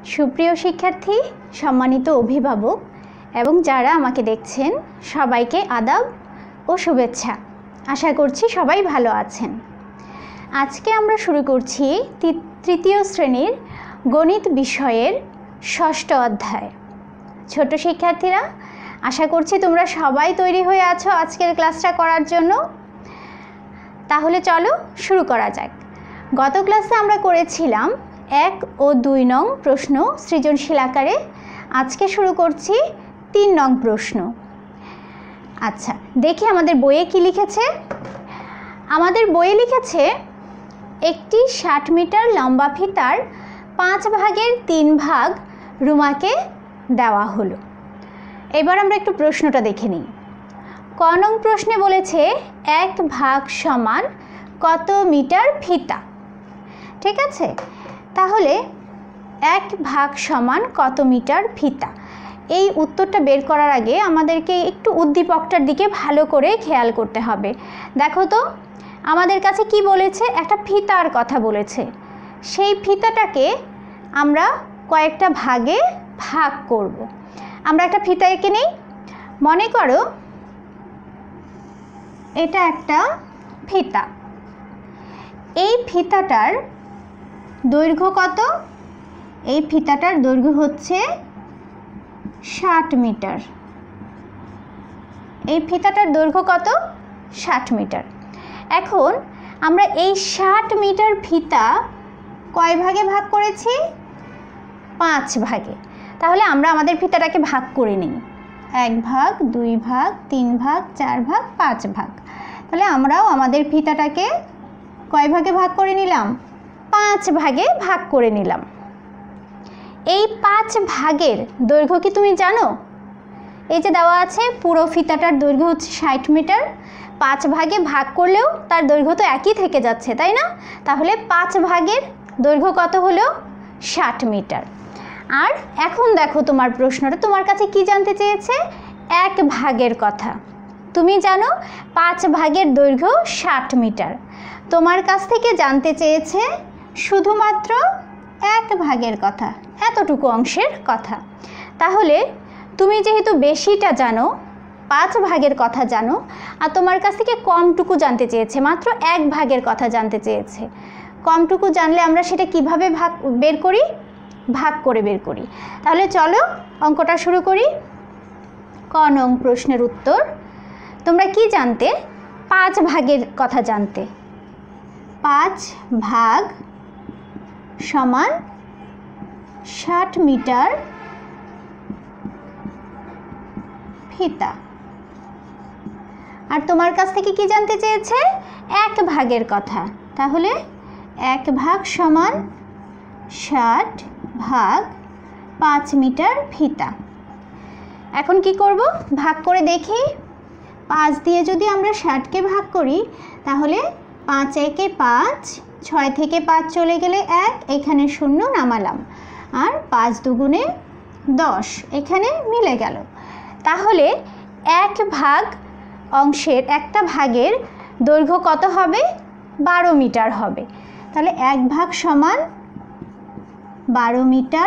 সুপ্রিয় শিক্ষার্থী, সম্মানিত অভিভাবক এবং যারা আমাকে দেখছেন সবাইকে আদাব ও শুভেচ্ছা। আশা করছি সবাই ভালো আছেন। আজকে আমরা শুরু করছি তৃতীয় শ্রেণীর গণিত বিষয়ের ষষ্ঠ অধ্যায়। ছোট শিক্ষার্থীরা, আশা করছি তোমরা সবাই তৈরি হয়ে আছো আজকের ক্লাসটা করার জন্য। তাহলে চলো শুরু করা যাক। গত ক্লাসে আমরা করেছিলাম 1 ও 2 নং প্রশ্ন সৃজনশীল আকারে। আজকে শুরু করছি 3 নং প্রশ্ন। আচ্ছা, দেখি আমাদের বইয়ে কি লিখেছে। আমাদের বইয়ে লিখেছে একটি 60 মিটার লম্বা ফিতার 5 ভাগের 3 ভাগ রুমাকে দেওয়া হলো। এবার আমরা একটু প্রশ্নটা দেখে নিই। ক নং প্রশ্নে বলেছে 1 ভাগ সমান কত মিটার ফিতা। ঠিক আছে, তাহলে 1 ভাগ সমান কত মিটার ফিতা, এই উত্তরটা বের করার আগে আমাদেরকে একটু উদ্দীপকটার দিকে ভালো করে খেয়াল করতে হবে। দেখো তো আমাদের কাছে কি বলেছে, একটা ফিতার কথা বলেছে। সেই ফিতাটাকে আমরা কয়েকটা ভাগে ভাগ করব। আমরা একটা ফিতা এঁকে নিই। মনে করো এটা একটা ফিতা। এই ফিতাটার দৈর্ঘ্য কত? এই ফিতাটার দৈর্ঘ্য হচ্ছে 60 মিটার। এই ফিতাটার দৈর্ঘ্য কত? 60 মিটার। এখন আমরা এই 60 মিটার ফিতা কয় ভাগে ভাগ করেছি? 5 ভাগে। তাহলে আমরা আমাদের ফিতাটাকে ভাগ করে নিই। 1 ভাগ, 2 ভাগ, 3 ভাগ, 4 ভাগ, 5 ভাগ। তাহলে আমরাও আমাদের ফিতাটাকে কয় ভাগে ভাগ করে নিলাম? 5 ভাগে ভাগ করে নিলাম। এই 5 ভাগের দৈর্ঘ্য কি তুমি জানো? এই যে দেওয়া আছে, পুরো ফিতাটার দৈর্ঘ্য হচ্ছে 60 মিটার। 5 ভাগে ভাগ করলেও তার দৈর্ঘ্য তো একই থেকে যাচ্ছে, তাই না? তাহলে 5 ভাগের দৈর্ঘ্য কত হলো? 60 মিটার। আর এখন দেখো তোমার প্রশ্নটা তোমার কাছে কি জানতে চেয়েছে? 1 ভাগের কথা। তুমি জানো 5 ভাগের দৈর্ঘ্য 60 মিটার। তোমার কাছ থেকে জানতে চেয়েছে শুধুমাত্র 1 ভাগের কথা, এতটুকু অংশের কথা। তাহলে তুমি যেহেতু বেশিটা জানো, 5 ভাগের কথা জানো, আর তোমার কাছ থেকে কমটুকু জানতে চেয়েছে, মাত্র 1 ভাগের কথা জানতে চেয়েছে। কমটুকু জানলে আমরা সেটা কিভাবে বের করি? ভাগ করে বের করি। তাহলে চলো অঙ্কটা শুরু করি। ক নং প্রশ্নের উত্তর। তোমরা কি জানতে? 5 ভাগের কথা জানতে। 5 ভাগ সমান 60 মিটার ফিতা। আর তোমার কাছ থেকে কি জানতে চেয়েছে? 1 ভাগের কথা। তাহলে 1 ভাগ সমান 60 ভাগ 5 মিটার ফিতা। এখন কি করব? ভাগ করে দেখি। 5 দিয়ে যদি আমরা 60কে ভাগ করি তাহলে 5 একে 5, 6 থেকে 5 চলে গেলে 1, এখানে 0 নামালাম, আর 5 দুগুণে 10, এখানে মিলে গেল। তাহলে 1 ভাগ অংশের একটা ভাগের দৈর্ঘ্য কত হবে? 12 মিটার হবে। তাহলে 1 ভাগ সমান 12 মিটার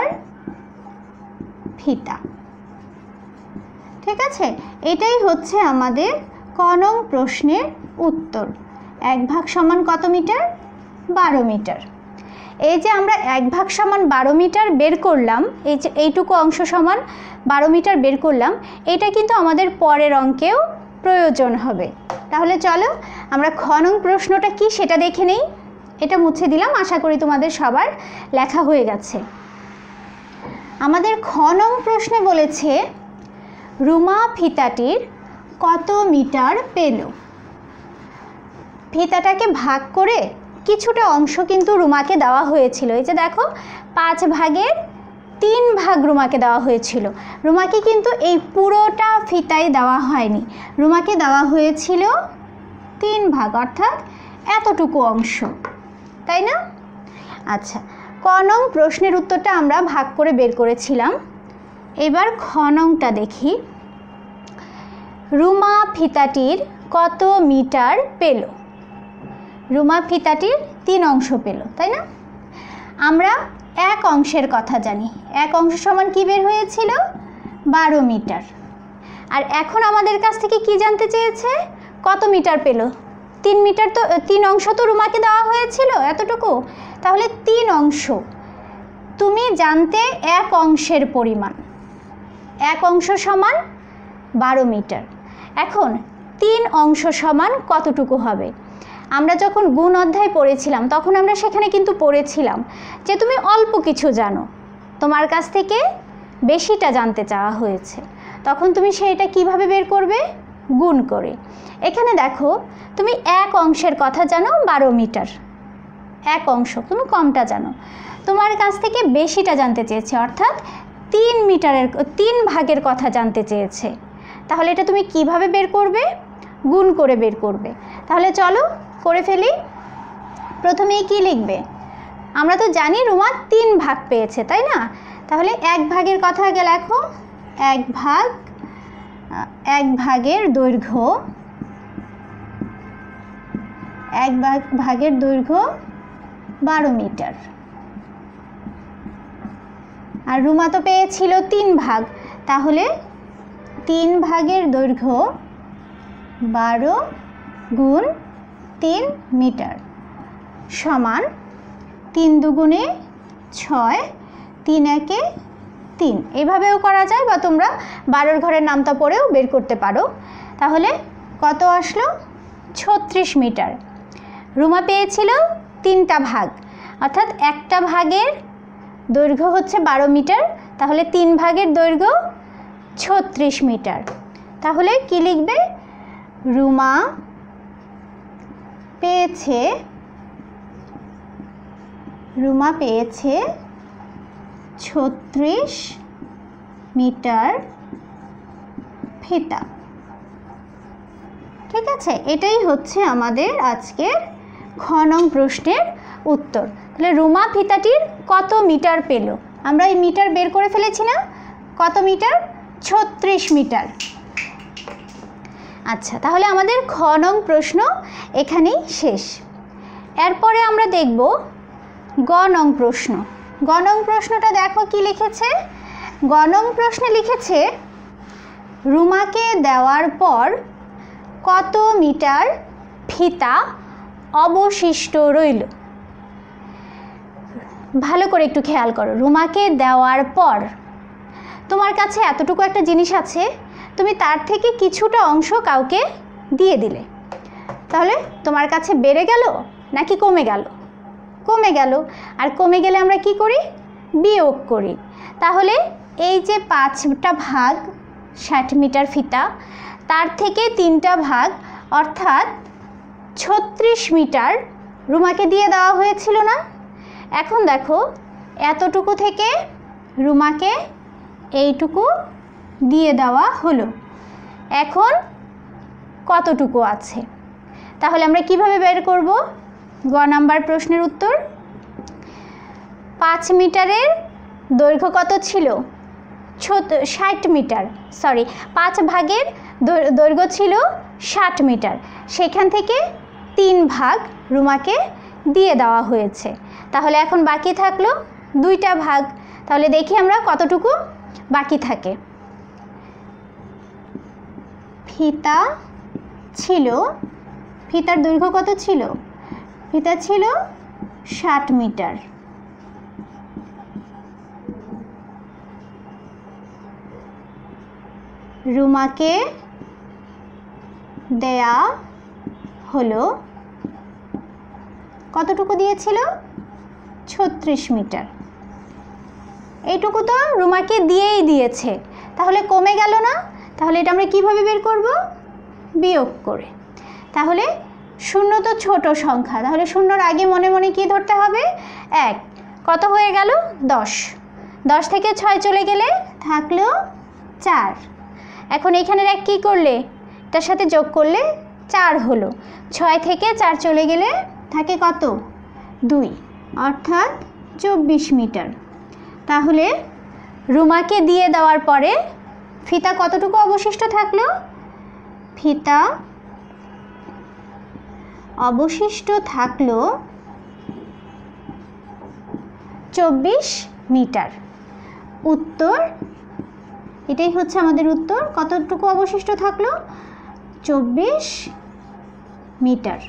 ফিতা। ঠিক আছে, এটাই হচ্ছে আমাদের ক নং প্রশ্নের উত্তর। 1 ভাগ সমান কত মিটার? 12 মিটার। এই যে আমরা 1 ভাগ সমান 12 মিটার বের করলাম, এই যে এইটুকু অংশ সমান 12 মিটার বের করলাম, এটা কিন্তু আমাদের পরের অঙ্কেও প্রয়োজন হবে। তাহলে চলো আমরা খ নং প্রশ্নটা কি সেটা দেখে নেই। এটা মুছে দিলাম, আশা করি তোমাদের সবার লেখা হয়ে গেছে। আমাদের খ নং প্রশ্নে বলেছে রুমা ফিতাটির কত মিটার পেল। ফিতাটাকে ভাগ করে কিছুটা অংশ কিন্তু রুমাকে দেওয়া হয়েছিল। এই যে দেখো, 5 ভাগের 3 ভাগ রুমাকে দেওয়া হয়েছিল। রুমাকে কিন্তু এই পুরোটা ফিতাই দেওয়া হয়নি, রুমাকে দেওয়া হয়েছিল 3 ভাগ, অর্থাৎ এতটুকু অংশ, তাই না? আচ্ছা, ক নং প্রশ্নের উত্তরটা আমরা ভাগ করে বের করেছিলাম। এবার খ নংটা দেখি। রুমা ফিতাটির কত মিটার পেল। রুমা ফিতাটির 3 অংশ পেল, তাই না? আমরা এক অংশের কথা জানি, এক অংশ সমান কি বের হয়েছিল 12 মিটার। আর এখন আমাদের কাছ থেকে কি জানতে চেয়েছে, কত মিটার পেল। 3 মিটার তো 3 অংশ তো রুমাকে দেওয়া হয়েছিল এতটুকু, তাহলে 3 অংশ। তুমি জানতে এক অংশের পরিমাণ, এক অংশ সমান 12 মিটার। এখন 3 অংশ সমান কতটুকু হবে। আমরা যখন গুণ অধ্যায় পড়েছিলাম তখন আমরা সেখানে কিন্তু পড়েছিলাম যে তুমি অল্প কিছু জানো, তোমার কাছ থেকে বেশিটা জানতে চাওয়া হয়েছে, তখন তুমি সেইটা কিভাবে বের করবে, গুণ করে। এখানে দেখো তুমি এক অংশের কথা জানো 12 মিটার, এক অংশ, তুমি কমটা জানো, তোমার কাছ থেকে বেশিটা জানতে চেয়েছে, অর্থাৎ 3 মিটারের 3 ভাগের কথা জানতে চেয়েছে। তাহলে এটা তুমি কিভাবে বের করবে, গুণ করে বের করবে। তাহলে চলো করে ফেলি। প্রথমেই কি লিখবে, আমরা তো জানি রুমা 3 ভাগ পেয়েছে, তাই না। তাহলে 1 ভাগের কথা আগে লেখো, 1 ভাগের দৈর্ঘ্য, 1 ভাগের দৈর্ঘ্য 12 মিটার। আর রুমা তো পেয়েছিল 3 ভাগ, তাহলে 3 ভাগের দৈর্ঘ্য 12 গুণ 3 মিটার সমান 3 দুগুণে 6, 3 একে 3। এভাবেও করা যায়, বা তোমরা 12 ঘরের নামতা পড়েও বের করতে পারো। তাহলে কত আসলো, 36 মিটার। রুমা পেয়েছিল 3টা ভাগ, অর্থাৎ একটা ভাগের দৈর্ঘ্য হচ্ছে 12 মিটার, তাহলে 3 ভাগের দৈর্ঘ্য 36 মিটার। তাহলে কি লিখবে, রুমা পেয়েছে 36 মিটার ফিতা। ঠিক আছে, এটাই হচ্ছে আমাদের আজকের খ নং প্রশ্নের উত্তর। তাহলে রুমা ফিতাটির কত মিটার পেল, আমরা এই মিটার বের করে ফেলেছি না, কত মিটার, 36 মিটার। আচ্ছা, তাহলে আমাদের খ নং প্রশ্ন এখানেই শেষ। এরপরে আমরা দেখব গ নং প্রশ্ন। গ নং প্রশ্নটা দেখো কি লিখেছে। গ নং প্রশ্নে লিখেছে রুমাকে দেওয়ার পর কত মিটার ফিতা অবশিষ্ট রইল। ভালো করে একটু খেয়াল করো, রুমাকে দেওয়ার পর তোমার কাছে এতটুকু একটা জিনিস আছে, তুমি তার থেকে কিছুটা অংশ কাউকে দিয়ে দিলে, তাহলে তোমার কাছে বেড়ে গেল নাকি কমে গেল, কমে গেল। আর কমে গেলে আমরা কি করি, বিয়োগ করি। তাহলে এই যে 5টা ভাগ 60 মিটার ফিতা, তার থেকে 3টা ভাগ অর্থাৎ 36 মিটার রুমাকে দিয়ে দেওয়া হয়েছিল না। এখন দেখো এতটুকু থেকে রুমাকে এইটুকু দিয়ে দেওয়া হলো, এখন কতটুকু আছে। তাহলে আমরা কিভাবে বের করব, গ নাম্বার প্রশ্নের উত্তর। 5 মিটারের দৈর্ঘ্য কত ছিল, 60 মিটার, সরি 5 ভাগের দৈর্ঘ্য ছিল 60 মিটার, সেখান থেকে 3 ভাগ রুমাকে দিয়ে দেওয়া হয়েছে। তাহলে এখন বাকি থাকলো 2টা ভাগ। তাহলে দেখি আমরা কতটুকু বাকি থাকে। ফিতা ছিল, ফিতার দৈর্ঘ্য কত ছিল, ফিতা ছিল 60 মিটার। রুমাকে দেয়া হলো, কতটুকু দিয়েছিল, 36 মিটার। এইটুকু তো রুমাকে দিয়েই দিয়েছে, তাহলে কমে গেল না। তাহলে এটা আমরা কিভাবে বের করব, বিয়োগ করে। তাহলে 0 তো ছোট সংখ্যা, তাহলে 0-র আগে মনে মনে কি ধরতে হবে, 1। কত হয়ে গেল, 10। 10 থেকে 6 চলে গেলে থাকলো 4। এখন এখানের 1 কী করলে, তার সাথে যোগ করলে 4 হলো। 6 থেকে 4 চলে গেলে থাকে কত, 2, অর্থাৎ 24 মিটার। তাহলে রুমাকে দিয়ে দেওয়ার পরে ফিতা কতটুকু অবশিষ্ট থাকলো, ফিতা অবশিষ্ট থাকলো 24 মিটার। উত্তর এটাই হচ্ছে আমাদের উত্তর। কতটুকু অবশিষ্ট থাকলো? 24 মিটার।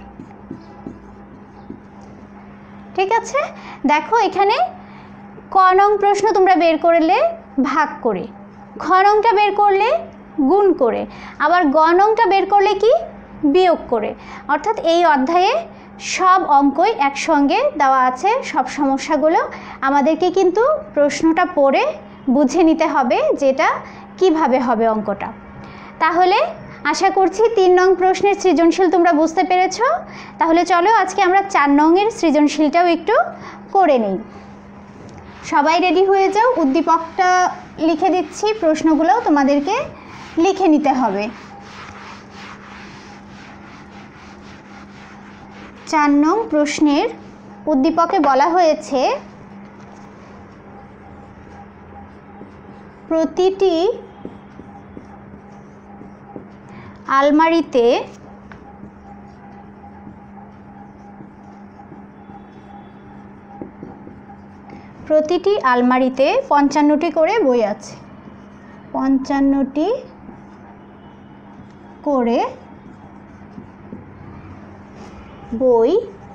ঠিক আছে, দেখো এখানে ক নং প্রশ্ন তোমরা বের করলে ভাগ করে, খ নংটা বের করলে গুণ করে, আবার গ নংটা বের করলে কি বিয়োগ করে। অর্থাৎ এই অধ্যায়ে সব অঙ্কই একসঙ্গে দেওয়া আছে, সব সমস্যাগুলো আমাদেরকে কিন্তু প্রশ্নটা পড়ে বুঝে নিতে হবে যেটা কিভাবে হবে অঙ্কটা। তাহলে আশা করছি 3 নং প্রশ্নের সৃজনশীল তোমরা বুঝতে পেরেছো। তাহলে চলো আজকে আমরা 4 নংয়ের সৃজনশীলটাও একটু করে নেই। সবাই রেডি হয়ে যাও, উদ্দীপকটা লিখে দিচ্ছি, প্রশ্নগুলোও তোমাদেরকে লিখে নিতে হবে। 4 নং প্রশ্নের উদ্দীপকে বলা হয়েছে প্রতিটি আলমারিতে প্রতিটি আলমারিতে 55টি করে বই আছে। 55টি করে বই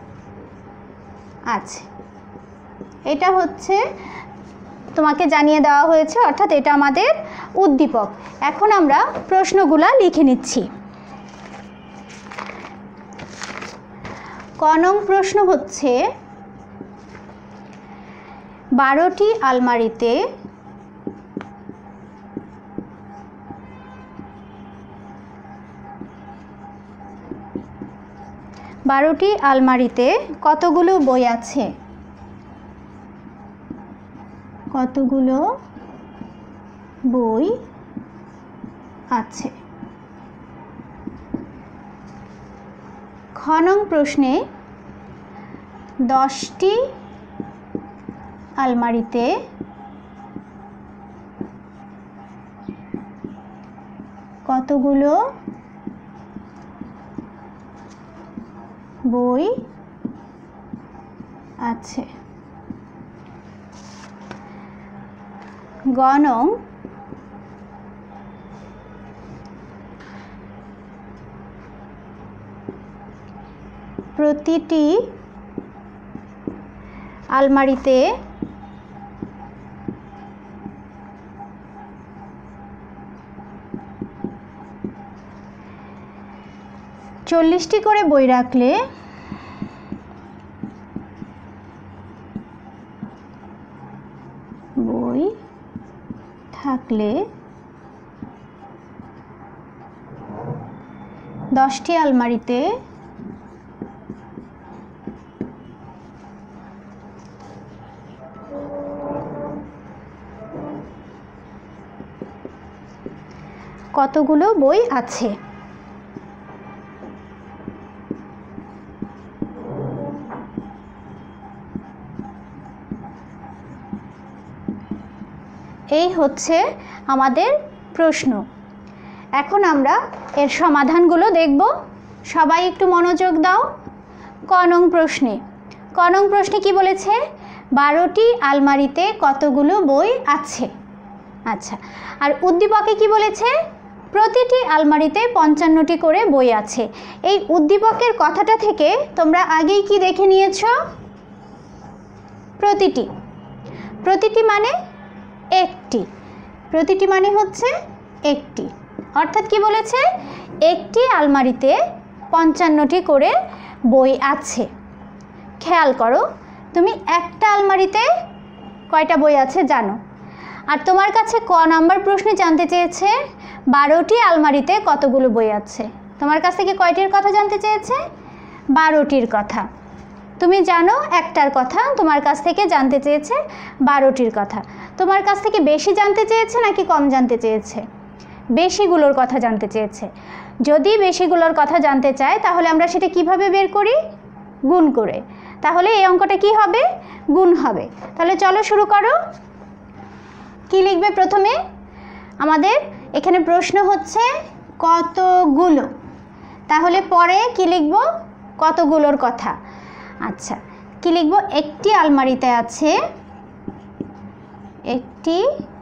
আছে, এটা হচ্ছে তোমাকে জানিয়ে দেওয়া হয়েছে, অর্থাৎ এটা আমাদের উদ্দীপক। এখন আমরা প্রশ্নগুলা লিখে নিচ্ছি। ক নং প্রশ্ন হচ্ছে 12টি আলমারিতে কতগুলো বই আছে? কতগুলো বই আছে। খ নং প্রশ্নে 10টি আলমারিতে কতগুলো বই আছে। গ নং প্রতিটি আলমারিতে চল্লিশটি করে বই রাখলে বই থাকলে 10টি আলমারিতে কতগুলো বই আছে। এই হচ্ছে আমাদের প্রশ্ন। এখন আমরা এর সমাধানগুলো দেখব। সবাই একটু মনোযোগ দাও। ক নং প্রশ্নে কি বলেছে? 12টি আলমারিতে কতগুলো বই আছে। আচ্ছা, আর উদ্দীপকে কি বলেছে? প্রতিটি আলমারিতে 55টি করে বই আছে। এই উদ্দীপকের কথাটা থেকে তোমরা আগেই কি দেখে নিয়েছো? প্রতিটি মানে একটি, প্রতিটি মানে হচ্ছে একটি, অর্থাৎ কি বলেছে? একটি আলমারিতে 55টি করে বই আছে। খেয়াল করো, তুমি একটা আলমারিতে কয়টা বই আছে জানো। আর তোমার কাছে ক নাম্বার প্রশ্নে জানতে চেয়েছে 12টি আলমারিতে কতগুলো বই আছে। তোমার কাছ থেকে কয়টির কথা জানতে চেয়েছে? 12টির কথা। তুমি জানো একটার কথা, তোমার কাছ থেকে জানতে চেয়েছে 12টির কথা। তোমার কাছ থেকে বেশি জানতে চেয়েছে নাকি কম জানতে চেয়েছে? বেশিগুলোর কথা জানতে চেয়েছে। যদি বেশিগুলোর কথা জানতে চায় তাহলে আমরা সেটা কিভাবে বের করি? গুণ করে। তাহলে এই অঙ্কটা কি হবে? গুণ হবে। তাহলে চলো শুরু করো। কি লিখবে প্রথমে? আমাদের এখানে প্রশ্ন হচ্ছে কতগুলো, তাহলে পরে কি লিখব? কতগুলোর কথা। আচ্ছা, কি লিখব? একটি আলমারিতে আছে একটি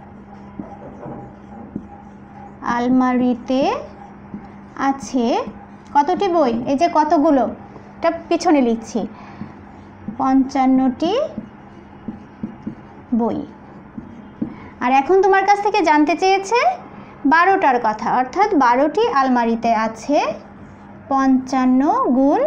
আলমারিতে আছে কতটি বই? এই যে কতগুলো, এটা পিছনে লিখছি, 55টি বই। আর এখন তোমার কাছ থেকে জানতে চেয়েছে 12টার কথা, অর্থাৎ 12টি আলমারিতে আছে 55 গুণ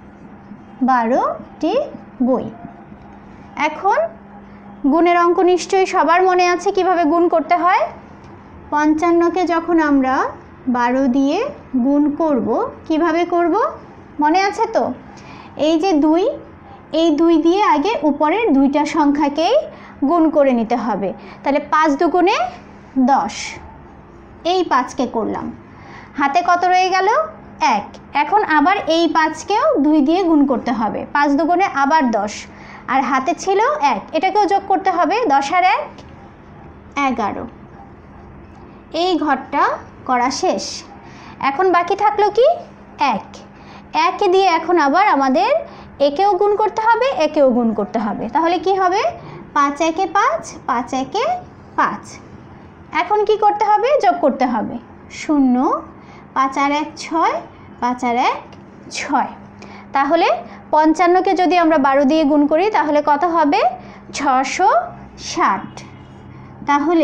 12টি বই। এখন গুণের অঙ্ক নিশ্চয়ই সবার মনে আছে কিভাবে গুণ করতে হয়। 55কে যখন আমরা 12 দিয়ে গুণ করব, কিভাবে করব মনে আছে তো? এই যে 2, এই 2 দিয়ে আগে উপরের 2টা সংখ্যাকেই গুণ করে নিতে হবে। তাহলে 5 দুগুণে 10, এই 5কে করলাম, হাতে কত রয়ে গেল? 1। এখন আবার এই 5কেও 2 দিয়ে গুণ করতে হবে, 5 দুগুণে আবার 10, আর হাতে ছিল 1, এটাকেও যোগ করতে হবে, 10 আর 1 11। এই ঘরটা করা শেষ। এখন বাকি থাকলো কি? 1। 1 দিয়ে এখন আবার আমাদের একেও গুণ করতে হবে, একেও গুণ করতে হবে। তাহলে কি হবে? 5 একে 5, 5 একে 5। এখন কি করতে হবে? যোগ করতে হবে, 0, 5 আর 1 6, 5 আর 1 6। তাহলে 55কে যদি আমরা 12 দিয়ে গুণ করি তাহলে কত হবে? 660। তাহলে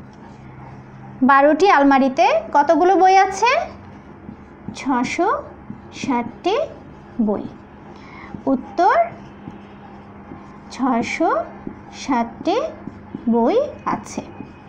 12টি আলমারিতে কতগুলো বই আছে? 660টি বই। উত্তর 660টি বই আছে।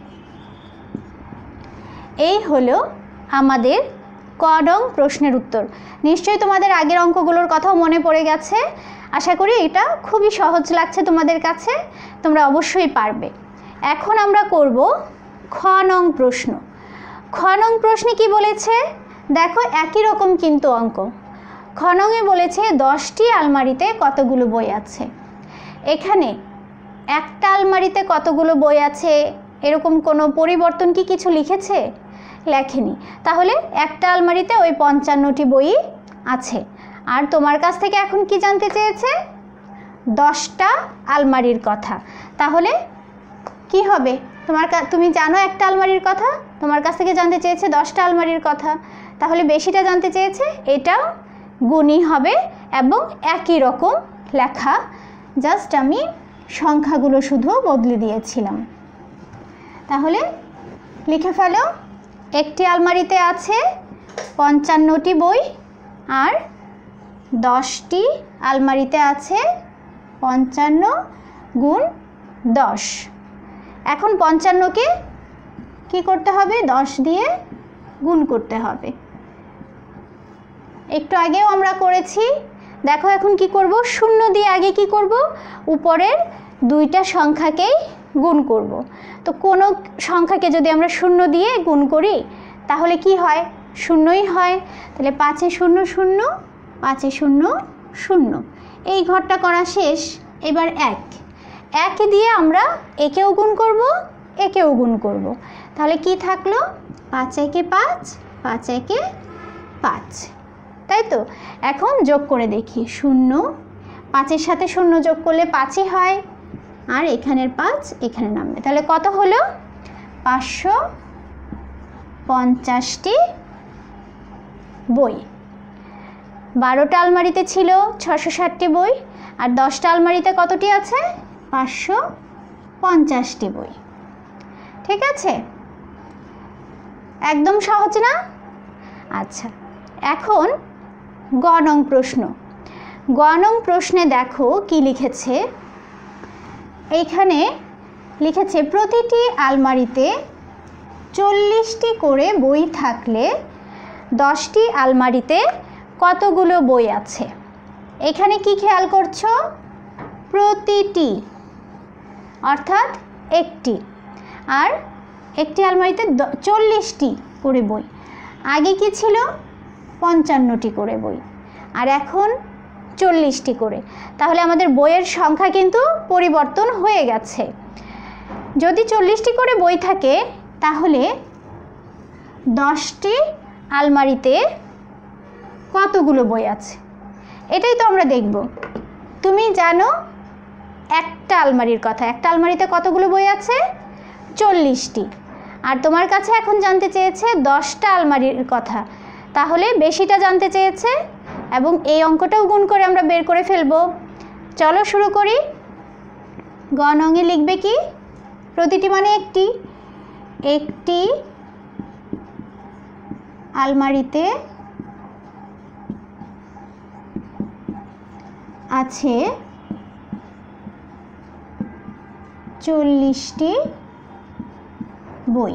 এই হলো আমাদের ক নং প্রশ্নের উত্তর। নিশ্চয়ই তোমাদের আগের অঙ্কগুলোর কথাও মনে পড়ে গেছে। আশা করি এটা খুবই সহজ লাগছে তোমাদের কাছে, তোমরা অবশ্যই পারবে। এখন আমরা করব খ নং প্রশ্ন। খ নং প্রশ্নে কি বলেছে দেখো, একই রকম কিন্তু অঙ্ক। খ নংয়ে বলেছে 10টি আলমারিতে কতগুলো বই আছে। এখানে একটা আলমারিতে কতগুলো বই আছে এরকম কোনো পরিবর্তন কি কিছু লিখেছে? লেখেনি। তাহলে একটা আলমারিতে ওই 55টি বই আছে। আর তোমার কাছ থেকে এখন কি জানতে চেয়েছে? 10টা আলমারির কথা। তাহলে কি হবে? তুমি জানো একটা আলমারির কথা, তোমার কাছ থেকে জানতে চেয়েছে 10টা আলমারির কথা, তাহলে বেশিটা জানতে চেয়েছে, এটাও গুণই হবে এবং একই রকম লেখা, জাস্ট আমি সংখ্যাগুলো শুধু বদলে দিয়েছিলাম। তাহলে লিখে ফেলো, একটি আলমারিতে আছে 55টি বই আর 10টি আলমারিতে আছে 55 গুণ 10। এখন 55কে কি করতে হবে? 10 দিয়ে গুণ করতে হবে। একটু আগেও আমরা করেছি। দেখো এখন কি করব? 0 দিয়ে আগে কি করব? উপরের 2টা সংখ্যাকেই গুণ করব। তো কোনো সংখ্যাকে যদি আমরা 0 দিয়ে গুণ করি তাহলে কি হয়? 0ই হয়। তাহলে 5 এ 0 0, 5 এ 0 0। এই ঘরটা করা শেষ। এবার 1 দিয়ে আমরা একেও গুণ করব, একেও গুণ করব। তাহলে কি থাকলো? 5 একে 5, 5 একে 5, তাই তো? এখন যোগ করে দেখি, 0, 5-এর সাথে 0 যোগ করলে 5ই হয়, আর এখানের 5 এখানে নামবে। তাহলে কত হলো? 550টি বই। 12টা আলমারিতে ছিল 660টি বই, আর 10টা আলমারিতে কতটি আছে? 550টি বই। ঠিক আছে, একদম সহজ না? আচ্ছা, এখন গ নং প্রশ্ন। গ নং প্রশ্নে দেখো কি লিখেছে। এইখানে লিখেছে প্রতিটি আলমারিতে 40টি করে বই থাকলে 10টি আলমারিতে কতগুলো বই আছে? এখানে কি খেয়াল করছো? প্রতিটি অর্থাৎ একটি, আর একটি আলমারিতে 40টি করে বই। আগে কি ছিল? 55টি করে বই, আর এখন 40টি করে। তাহলে আমাদের বইয়ের সংখ্যা কিন্তু পরিবর্তন হয়ে গেছে। যদি 40টি করে বই থাকে তাহলে 10টি আলমারিতে কতগুলো বই আছে এটাই তো আমরা দেখব। তুমি জানো একটা আলমারির কথা, একটা আলমারিতে কতগুলো বই আছে? 40টি। আর তোমার কাছে এখন জানতে চেয়েছে 10টা আলমারির কথা, তাহলে বেশিটা জানতে চেয়েছে এবং এই অঙ্কটাও গুণ করে আমরা বের করে ফেলবো। চলো শুরু করি। গ নঙে লিখবে কি? প্রতিটি মানে একটি, একটি আলমারিতে আছে 40টি বই।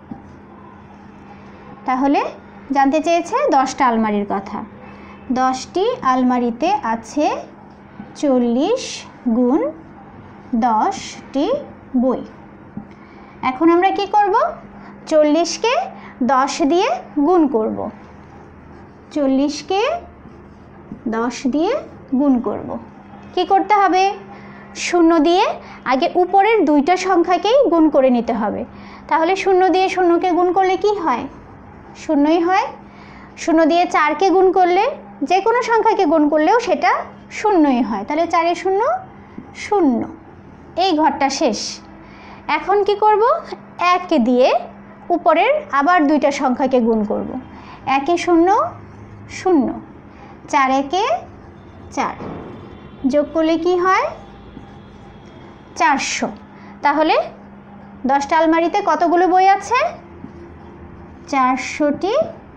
তাহলে জানতে চেয়েছে 10টা আলমারির কথা। 10টি আলমারিতে আছে 40 গুণ 10টি বই। এখন আমরা কি করব? 40কে 10 দিয়ে গুণ করব। 40কে 10 দিয়ে গুণ করব। কি করতে হবে? 0 দিয়ে আগে উপরের দুইটা সংখ্যাকেই গুণ করে নিতে হবে। তাহলে 0 দিয়ে 0কে গুণ করলে কি হয়? 0ই হয়। 0 দিয়ে 4কে গুণ করলে, যে কোনো সংখ্যাকে গুণ করলেও সেটা 0ই হয়। তাহলে 4 এ 0 0। এই ঘরটা শেষ। এখন কি করব? 1 দিয়ে উপরের আবার দুইটা সংখ্যাকে গুণ করব। 1 এ 0 0, 4 একে 4, যোগ করলে কি হয়? 400। তাহলে 10টা আলমারিতে কতগুলো বই আছে? 400টি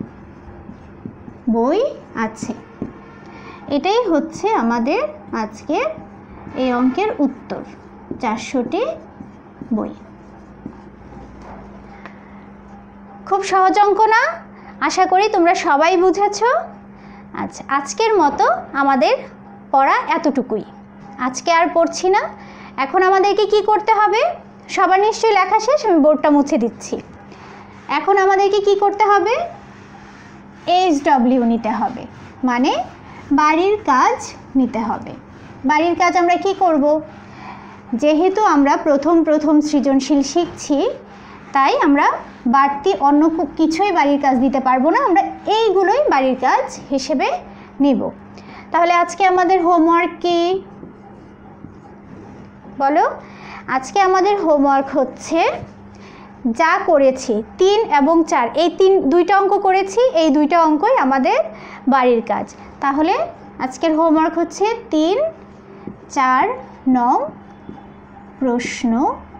বই আছে। এটাই হচ্ছে আমাদের আজকের এই অঙ্কের উত্তর, 400টি বই। খুব সহজ অঙ্ক না? আশা করি তোমরা সবাই বুঝেছ। আচ্ছা, আজকের মতো আমাদের পড়া এতটুকুই। আজকে আর পড়ছি না। এখন আমাদেরকে কি করতে হবে? সবার নিশ্চয়ই লেখা শেষ, আমি বোর্ডটা মুছে দিচ্ছি। এখন আমাদেরকে কি করতে হবে? HW নিতে হবে, মানে বাড়ির কাজ নিতে হবে। বাড়ির কাজ আমরা কি করব? যেহেতু আমরা প্রথম সৃজনশীল শিখছি, তাই আমরা বাড়তি অন্য কিছুই বাড়ির কাজ দিতে পারবো না, আমরা এইগুলোই বাড়ির কাজ হিসেবে নিব। তাহলে আজকে আমাদের হোমওয়ার্ক কি বলো? আজকে আমাদের হোমওয়ার্ক হচ্ছে যা করেছি 3 এবং 4, এই দুইটা অঙ্ক করেছি, এই দুইটা অঙ্কই আমাদের বাড়ির কাজ। তাহলে আজকের হোমওয়ার্ক হচ্ছে 3, 4 নং প্রশ্ন,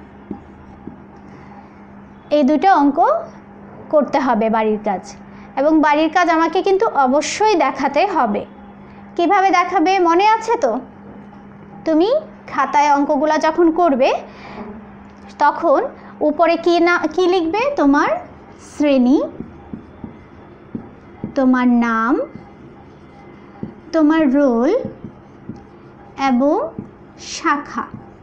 এই দুটো অঙ্ক করতে হবে বাড়ির কাজ। এবং বাড়ির কাজ আমাকে কিন্তু অবশ্যই দেখাতে হবে। কিভাবে দেখাবে মনে আছে তো? তুমি খাতায় অঙ্কগুলো যখন করবে তখন উপরে কি লিখবে? তোমার শ্রেণী, তোমার নাম, তোমার রোল এবং শাখা,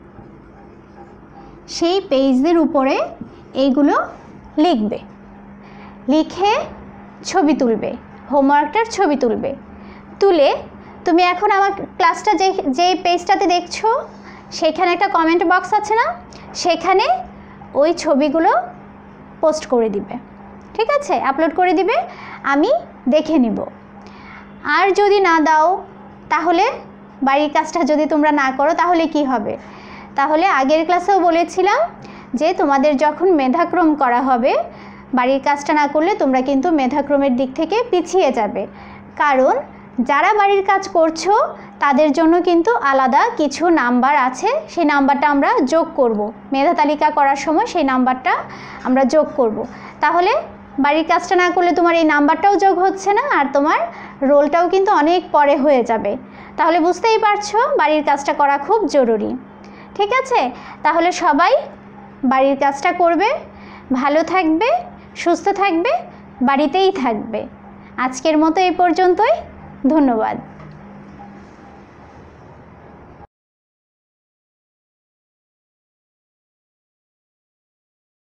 সেই পেজের উপরে এইগুলো লিখবে। লিখে ছবি তুলবে, হোমওয়ার্কটার ছবি তুলবে। তুলে তুমি এখন আমার ক্লাসটা যে পেজটাতে দেখছো সেখানে একটা কমেন্ট বক্স আছে না, সেখানে ওই ছবিগুলো পোস্ট করে দিবে। ঠিক আছে? আপলোড করে দিবে, আমি দেখে নিব। আর যদি না দাও, তাহলে বাড়ির কাজটা যদি তোমরা না করো তাহলে কি হবে? তাহলে আগের ক্লাসেও বলেছিলাম যে তোমাদের যখন মেধাক্রম করা হবে, বাড়ির কাজটা না করলে তোমরা কিন্তু মেধাক্রমের দিক থেকে পিছিয়ে যাবে। কারণ যারা বাড়ির কাজ করছো তাদের জন্য কিন্তু আলাদা কিছু নাম্বার আছে, সেই নাম্বারটা আমরা যোগ করব। মেধা তালিকা করার সময় সেই নাম্বারটা আমরা যোগ করব। তাহলে বাড়ির কাজটা না করলে তোমার এই নাম্বারটাও যোগ হচ্ছে না, আর তোমার রোলটাও কিন্তু অনেক পরে হয়ে যাবে। তাহলে বুঝতেই পারছো বাড়ির কাজটা করা খুব জরুরি। ঠিক আছে? তাহলে সবাই বাড়ির কাজটা করবে, ভালো থাকবে, সুস্থ থাকবে, বাড়িতেই থাকবে। আজকের মতো এই পর্যন্তই। ধন্যবাদ।